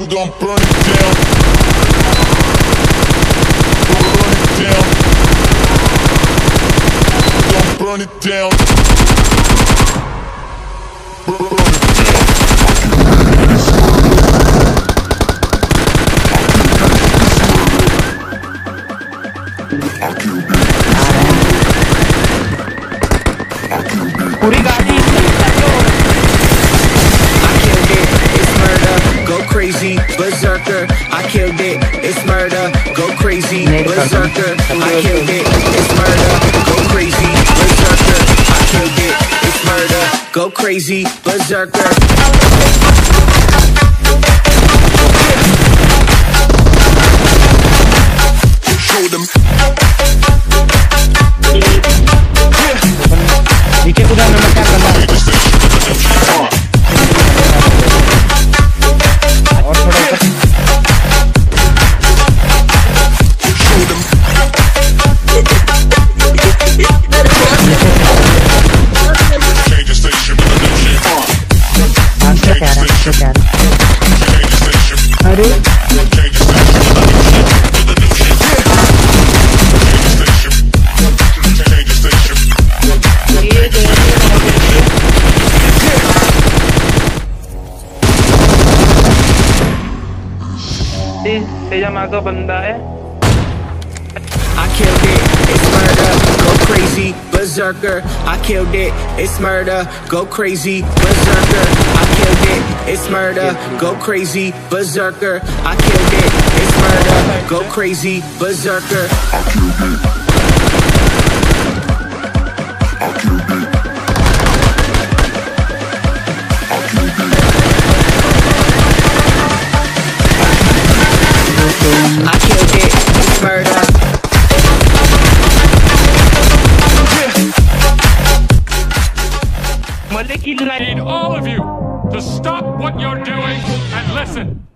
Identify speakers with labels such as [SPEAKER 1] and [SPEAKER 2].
[SPEAKER 1] gon' burn it down. Burn it down. We're gon' burn it down. Burn it down.
[SPEAKER 2] पूरी गाड़ी
[SPEAKER 3] crazy, berserker, I killed it, it's murder, go crazy, berserker, I killed it, it's murder, go crazy, berserker, I killed it, it's murder, go crazy, berserker. Show them.
[SPEAKER 2] नीचे कूदा नमक क्या करना और थोड़ा अरे तेजा माँ का बंदा है
[SPEAKER 3] I killed it, it's murder, go crazy, berserker, I killed it, it's murder, go crazy, berserker, I killed it, it's murder, go crazy, berserker, I killed it, it's murder, go crazy, berserker. I killed it. I killed it. I killed it, it's murder.
[SPEAKER 4] I need all of you to stop what you're doing and listen.